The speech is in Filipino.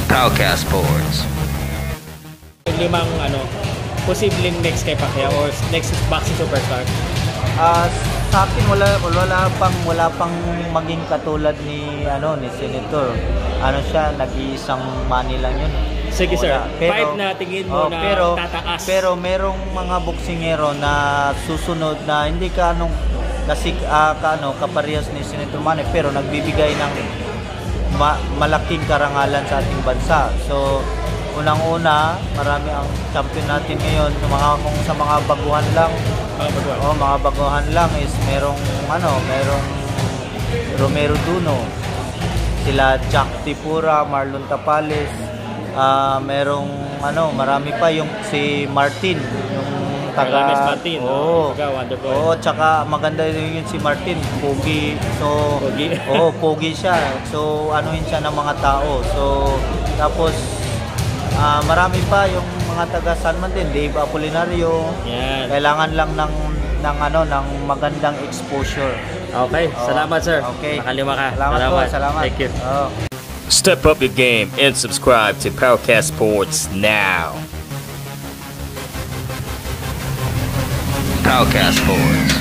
Powcast Sports. Limang posibleng next kay Pacquiao or next boxing superstar. Sa akin wala pang maging katulad ni Senator. Siya nag-iisang Manny lang yun. Sige sir, pero, 5 na tingin mo na tataas. Pero merong mga boksingero na susunod na hindi kaparehas ni Senator Manny, pero nagbibigay ng malaking karangalan sa ating bansa. So unang-una, marami ang champion natin ngayon, kung sa mga baguhan lang. Mga baguhan lang is merong Romero Duno, sila Jhack, Tepora, Marlon Tapales, marami pa yung si Martin, yung taga Martin. Tsaka maganda yun si Martin, pogi. So pogi siya. So anuhin siya ng mga tao. So tapos marami pa yung mga taga San Man din, Dave Apolinario. Yan. Kailangan lang ng magandang exposure. Okay, salamat sir. Okay. Nakalima ka. Salamat. Thank you. Step up your game and subscribe to Powcast Sports now. Powcast Sports.